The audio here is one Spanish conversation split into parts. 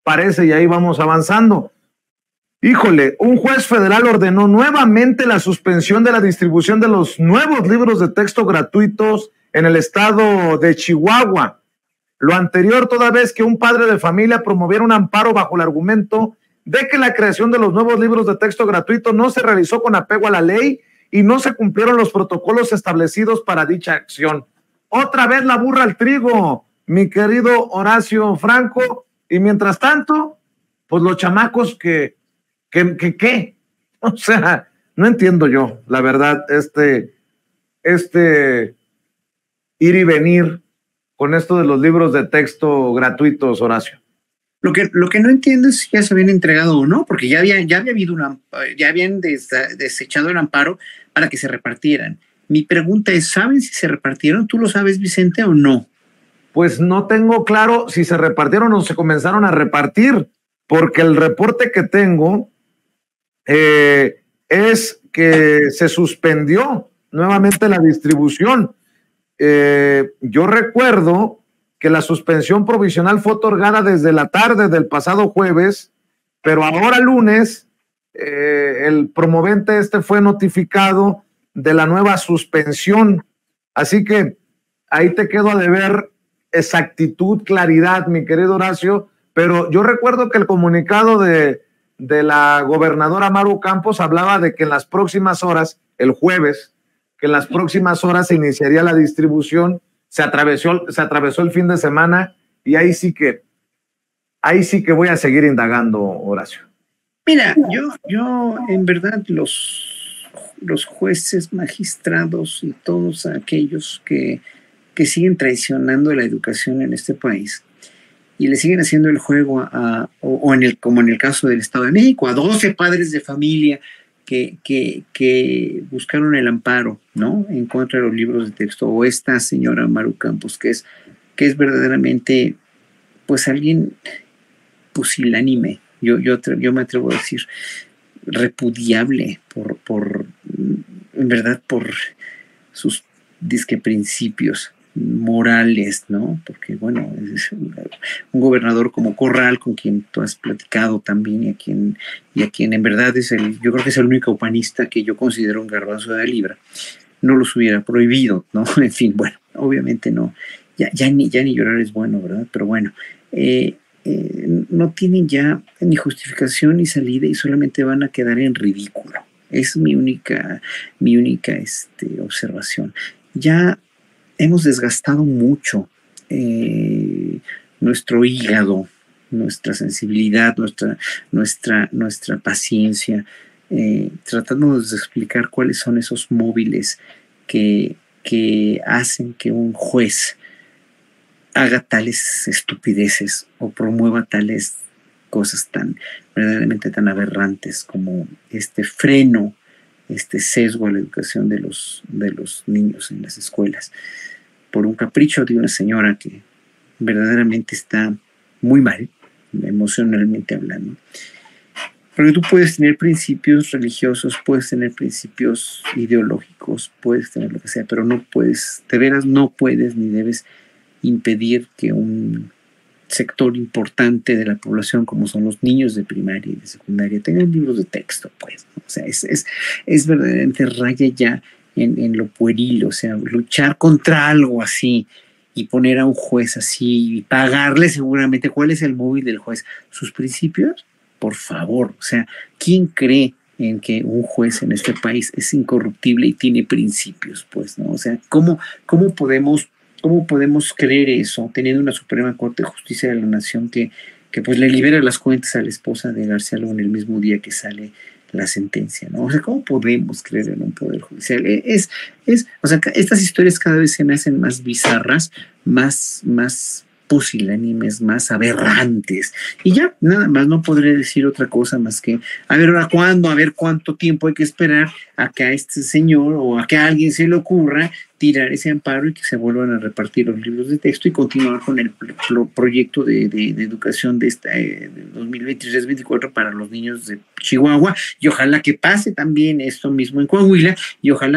parece? Y ahí vamos avanzando. Híjole, un juez federal ordenó nuevamente la suspensión de la distribución de los nuevos libros de texto gratuitos en el estado de Chihuahua. Lo anterior toda vez que un padre de familia promoviera un amparo bajo el argumento de que la creación de los nuevos libros de texto gratuito no se realizó con apego a la ley y no se cumplieron los protocolos establecidos para dicha acción. Otra vez la burra al trigo, mi querido Horacio Franco, y mientras tanto, pues los chamacos ¿qué? O sea, no entiendo yo, la verdad, ir y venir con esto de los libros de texto gratuitos, Horacio. Lo que no entiendo es si ya se habían entregado o no, porque ya habían desechado el amparo para que se repartieran. Mi pregunta es, ¿saben si se repartieron? ¿Tú lo sabes, Vicente, o no? Pues no tengo claro si se repartieron o se comenzaron a repartir, porque el reporte que tengo es que se suspendió nuevamente la distribución. Yo recuerdo que la suspensión provisional fue otorgada desde la tarde del pasado jueves, pero ahora lunes el promovente fue notificado de la nueva suspensión. Así que ahí te quedo a deber exactitud, claridad, mi querido Horacio, pero yo recuerdo que el comunicado de la gobernadora Maru Campos hablaba de que en las próximas horas, el jueves, que en las próximas horas se iniciaría la distribución. Se atravesó el fin de semana y ahí sí que voy a seguir indagando, Horacio. Mira, yo en verdad los jueces, magistrados y todos aquellos que siguen traicionando la educación en este país y le siguen haciendo el juego como en el caso del Estado de México, a 12 padres de familia que buscaron el amparo, ¿no?, en contra de los libros de texto, o esta señora Maru Campos, que es verdaderamente, pues, alguien pusilánime, yo me atrevo a decir, repudiable en verdad, por sus disque principios morales, ¿no? Porque, bueno, es un gobernador como Corral, con quien tú has platicado también, y a quien en verdad yo creo que es el único panista que yo considero un garbanzo de libra, no los hubiera prohibido, ¿no? En fin, bueno, obviamente no, ya ni llorar es bueno, ¿verdad? Pero bueno, no tienen ya ni justificación ni salida y solamente van a quedar en ridículo. Es mi única observación. Ya hemos desgastado mucho nuestro hígado, nuestra sensibilidad, nuestra paciencia, tratándonos de explicar cuáles son esos móviles que hacen que un juez haga tales estupideces o promueva tales cosas verdaderamente tan aberrantes como este freno, este sesgo a la educación de los niños en las escuelas, por un capricho de una señora que verdaderamente está muy mal, emocionalmente hablando. Porque tú puedes tener principios religiosos, puedes tener principios ideológicos, puedes tener lo que sea, pero no puedes, de veras no puedes ni debes impedir que un sector importante de la población, como son los niños de primaria y de secundaria, tengan libros de texto, pues, ¿no? O sea, es verdaderamente raya ya en lo pueril, o sea, luchar contra algo así y poner a un juez así y pagarle seguramente. ¿Cuál es el móvil del juez? ¿Sus principios? Por favor, o sea, ¿quién cree en que un juez en este país es incorruptible y tiene principios? Pues, ¿no? O sea, ¿cómo podemos creer eso teniendo una Suprema Corte de Justicia de la Nación que pues le libera las cuentas a la esposa de García Luna el mismo día que sale la sentencia, ¿no? O sea, ¿cómo podemos creer en un poder judicial? O sea, estas historias cada vez se me hacen más bizarras, más pusilánimes, más aberrantes. Y ya, nada más, no podré decir otra cosa más que, a ver, ahora cuándo, a ver cuánto tiempo hay que esperar a que a este señor o a que a alguien se le ocurra tirar ese amparo y que se vuelvan a repartir los libros de texto y continuar con el proyecto de educación de 2023-24 para los niños de Chihuahua. Y ojalá que pase también esto mismo en Coahuila y ojalá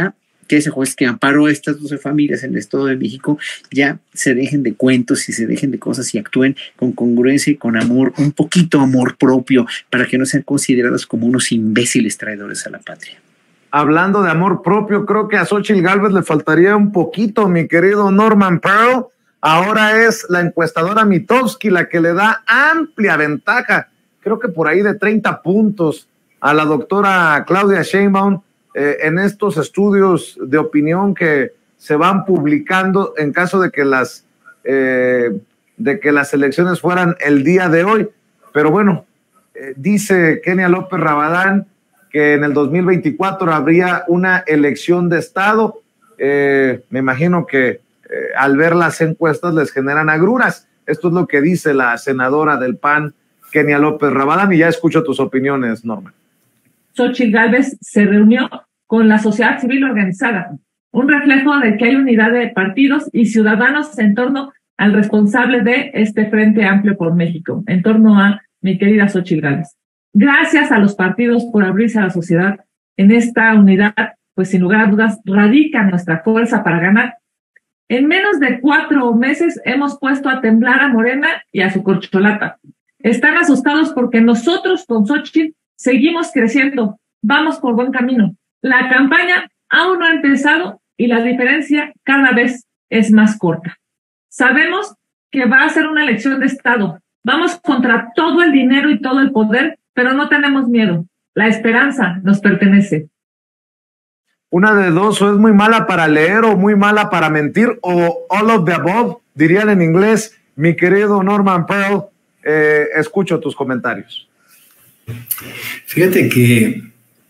que ese juez que amparó a estas 12 familias en el Estado de México ya se dejen de cuentos y se dejen de cosas y actúen con congruencia y con amor, un poquito amor propio, para que no sean considerados como unos imbéciles traidores a la patria. Hablando de amor propio, creo que a Xóchitl Gálvez le faltaría un poquito, mi querido Norman Pearl. Ahora es la encuestadora Mitofsky la que le da amplia ventaja, creo que por ahí de 30 puntos a la doctora Claudia Sheinbaum en estos estudios de opinión que se van publicando en caso de que las elecciones fueran el día de hoy. Pero bueno, dice Kenia López Rabadán que en el 2024 habría una elección de Estado. Me imagino que al ver las encuestas les generan agruras. Esto es lo que dice la senadora del PAN, Kenia López Rabadán, y ya escucho tus opiniones, Norma. Xóchitl Gálvez se reunió con la sociedad civil organizada, un reflejo de que hay unidad de partidos y ciudadanos en torno al responsable de este Frente Amplio por México, en torno a mi querida Xóchitl Gálvez. Gracias a los partidos por abrirse a la sociedad. En esta unidad, pues sin lugar a dudas, radica nuestra fuerza para ganar. En menos de 4 meses hemos puesto a temblar a Morena y a su corcholata. Están asustados porque nosotros con Xóchitl seguimos creciendo, vamos por buen camino. La campaña aún no ha empezado y la diferencia cada vez es más corta. Sabemos que va a ser una elección de Estado. Vamos contra todo el dinero y todo el poder, pero no tenemos miedo. La esperanza nos pertenece. Una de dos, o es muy mala para leer o muy mala para mentir, o all of the above, dirían en inglés. Mi querido Norman Pearl, escucho tus comentarios. Fíjate que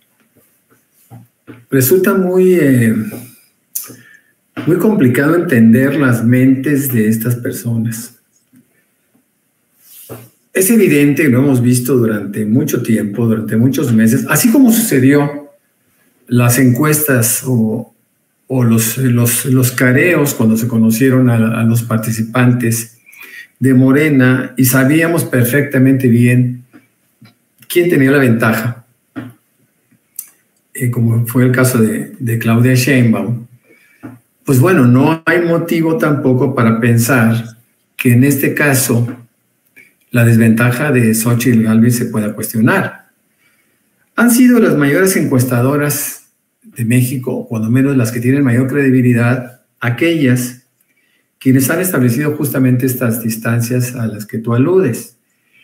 resulta muy complicado entender las mentes de estas personas. Es evidente, lo hemos visto durante mucho tiempo, durante muchos meses, así como sucedió las encuestas o los careos cuando se conocieron a los participantes de Morena y sabíamos perfectamente bien quién tenía la ventaja, como fue el caso de Claudia Sheinbaum. Pues bueno, no hay motivo tampoco para pensar que en este caso la desventaja de Xóchitl Gálvez se pueda cuestionar. Han sido las mayores encuestadoras de México, o cuando menos las que tienen mayor credibilidad, aquellas quienes han establecido justamente estas distancias a las que tú aludes.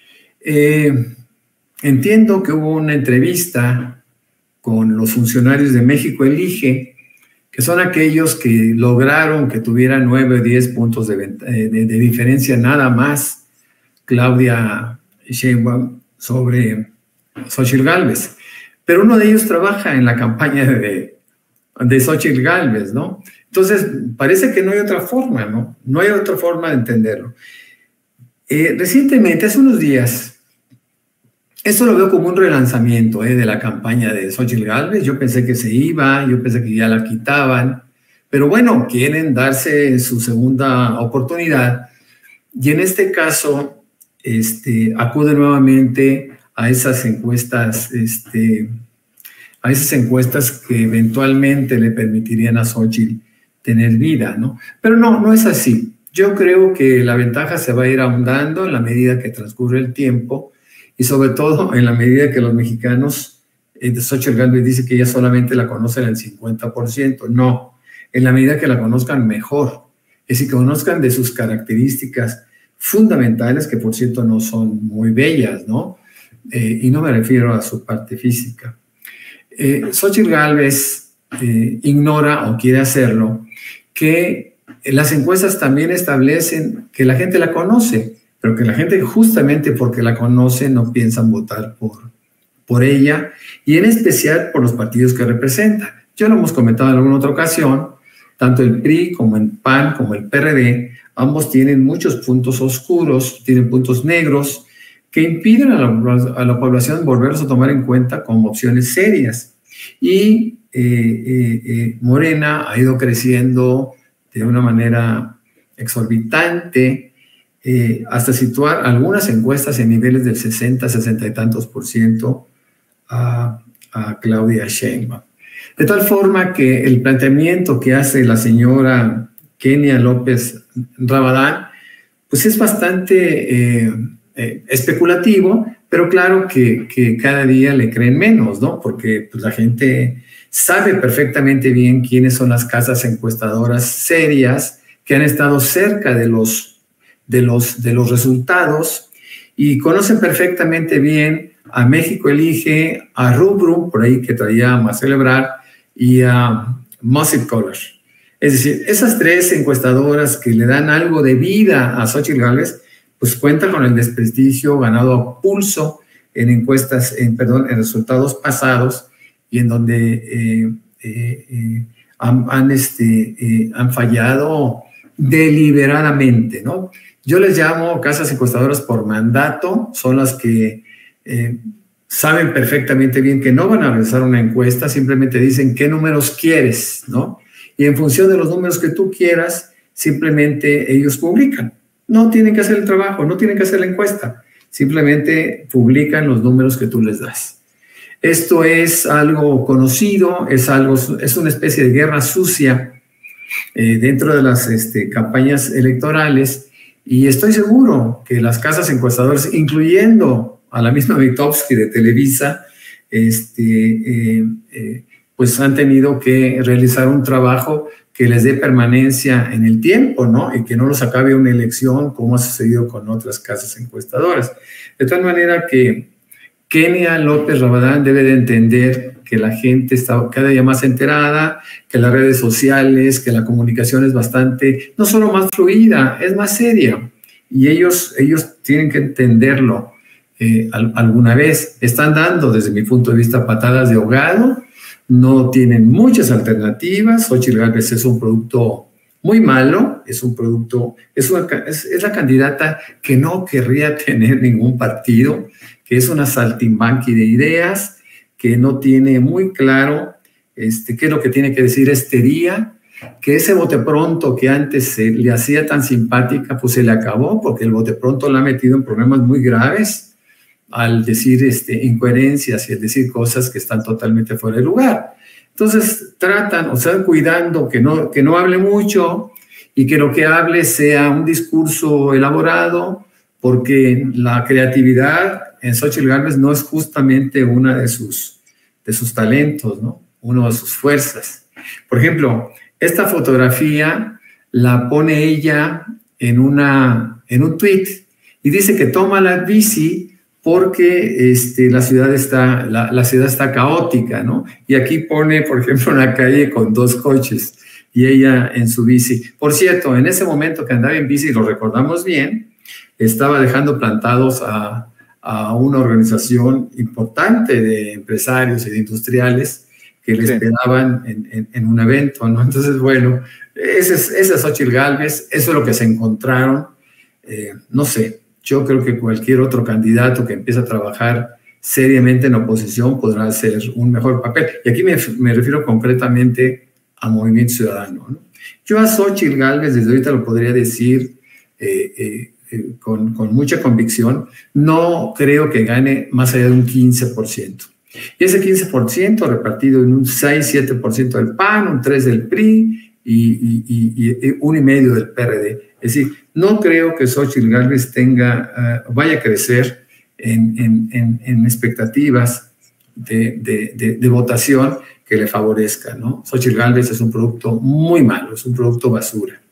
Entiendo que hubo una entrevista con los funcionarios de México Elige, que son aquellos que lograron que tuviera 9 o 10 puntos de diferencia nada más Claudia Sheinbaum sobre Xóchitl Gálvez. Pero uno de ellos trabaja en la campaña de Xóchitl Gálvez, ¿no? Entonces, parece que no hay otra forma, ¿no? No hay otra forma de entenderlo. Recientemente, hace unos días, esto lo veo como un relanzamiento de la campaña de Xóchitl Gálvez. Yo pensé que se iba, yo pensé que ya la quitaban, pero bueno, quieren darse su segunda oportunidad. Y en este caso, acude nuevamente a esas encuestas, que eventualmente le permitirían a Xóchitl tener vida, ¿no? Pero no es así. Yo creo que la ventaja se va a ir ahondando en la medida que transcurre el tiempo y sobre todo en la medida que los mexicanos, Xóchitl Gálvez dice que ya solamente la conocen el 50%. No, en la medida que la conozcan mejor, es decir, que conozcan de sus características fundamentales, que por cierto no son muy bellas, ¿no? Y no me refiero a su parte física. Xóchitl Gálvez ignora o quiere hacerlo, que las encuestas también establecen que la gente la conoce, pero que la gente justamente porque la conoce no piensan votar por ella, y en especial por los partidos que representa. Ya lo hemos comentado en alguna otra ocasión, tanto el PRI como el PAN como el PRD, ambos tienen muchos puntos oscuros, tienen puntos negros, que impiden a la población volverlos a tomar en cuenta como opciones serias. Y Morena ha ido creciendo de una manera exorbitante, hasta situar algunas encuestas en niveles del 60 y tantos % a Claudia Sheinbaum. De tal forma que el planteamiento que hace la señora Kenia López Rabadán, pues es bastante especulativo, pero claro que cada día le creen menos, ¿no? Porque pues, la gente sabe perfectamente bien quiénes son las casas encuestadoras serias que han estado cerca de los resultados y conocen perfectamente bien a México Elige, a Rubrum, por ahí que traía a Marcelo Ebrard, y a Mossip Color. Es decir, esas tres encuestadoras que le dan algo de vida a Xóchitl Gálvez, pues cuentan con el desprestigio ganado a pulso en encuestas, en resultados pasados, y en donde han fallado deliberadamente, ¿no? Yo les llamo casas encuestadoras por mandato, son las que saben perfectamente bien que no van a realizar una encuesta, simplemente dicen qué números quieres, ¿no? Y en función de los números que tú quieras, simplemente ellos publican. No tienen que hacer el trabajo, no tienen que hacer la encuesta, simplemente publican los números que tú les das. Esto es algo conocido, es una especie de guerra sucia dentro de las campañas electorales, y estoy seguro que las casas encuestadoras, incluyendo a la misma Mitofsky de Televisa, pues han tenido que realizar un trabajo que les dé permanencia en el tiempo, ¿no? Y que no los acabe una elección, como ha sucedido con otras casas encuestadoras. De tal manera que Kenia López Rabadán debe de entender que la gente está cada día más enterada, que las redes sociales, que la comunicación es bastante, no solo más fluida, es más seria. Y ellos tienen que entenderlo. Alguna vez están dando, desde mi punto de vista, patadas de ahogado, no tienen muchas alternativas. Xóchitl Gálvez es un producto muy malo, es la candidata que no querría tener ningún partido, que es una saltimbanqui de ideas, que no tiene muy claro qué es lo que tiene que decir este día, que ese bote pronto que antes le hacía tan simpática, pues se le acabó, porque el bote pronto la ha metido en problemas muy graves al decir incoherencias y al decir cosas que están totalmente fuera de lugar. Entonces están cuidando que no hable mucho y que lo que hable sea un discurso elaborado, porque la creatividad en Xóchitl Gálvez no es justamente una de sus talentos, ¿no? Una de sus fuerzas. Por ejemplo, esta fotografía la pone ella en un tweet y dice que toma la bici porque la ciudad está caótica, ¿no? Y aquí pone, por ejemplo, una calle con 2 coches y ella en su bici. Por cierto, en ese momento que andaba en bici, lo recordamos bien, estaba dejando plantados a una organización importante de empresarios y de industriales que le esperaban en un evento, ¿no? Entonces, bueno, ese es Xóchitl Gálvez, eso es lo que se encontraron. No sé, yo creo que cualquier otro candidato que empiece a trabajar seriamente en oposición podrá hacer un mejor papel. Y aquí me refiero concretamente a Movimiento Ciudadano, ¿no? Yo a Xóchitl Gálvez desde ahorita lo podría decir con mucha convicción, no creo que gane más allá de un 15%. Y ese 15% repartido en un 6-7% del PAN, un 3% del PRI y 1,5% del PRD. Es decir, no creo que Xóchitl Gálvez vaya a crecer en expectativas de votación que le favorezca, ¿no? Xóchitl Gálvez es un producto muy malo, es un producto basura.